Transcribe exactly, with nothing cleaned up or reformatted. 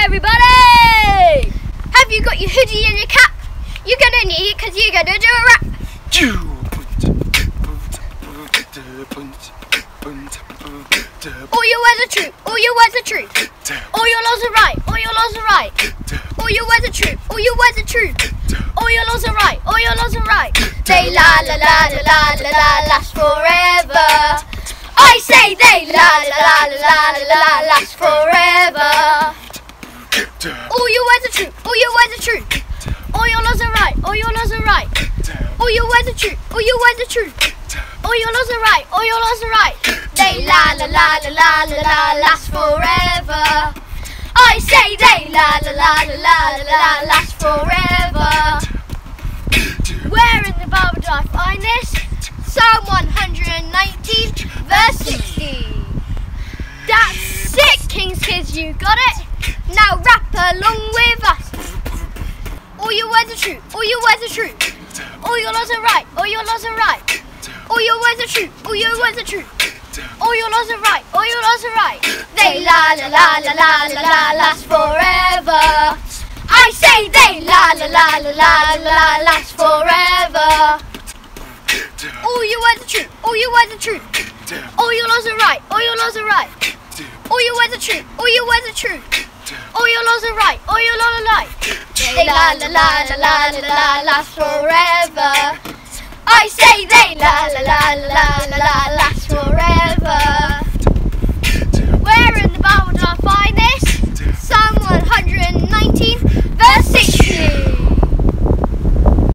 everybody! Have you got your hoodie and your cap? You're gonna need it because you're gonna do a rap. All your words are true, all your words are true. All your laws are right, all your laws are right. All your words are true, all your words are true. All your laws are right, all your laws are right. They la la la la la la la last forever. I say they la la la la la la last forever. All your words are true, all your words are true. All your laws are right, all your laws are right. All your words are true, all your words are true. All your laws are right, all your laws are right. They la la la la la la la last forever. I say they la la la la la la la last forever. Where in the Bible do I find this? Psalm one nineteen verse sixty. That's sick, King's Kids, you got it? Now rap along with us. All your words are true, all your words are true. All your laws are right, all your laws are right. All your words are true, all your words are true. All your laws are right, all your laws are right. They la la la la la la la last forever. I say they la la la la la la last forever. All your words are true, all your words are true. All your laws are right, all your laws are right. All your words are true, all your words are true. All your laws are right, all your laws are right. They la la la la la la la last forever. I say they la la la la la la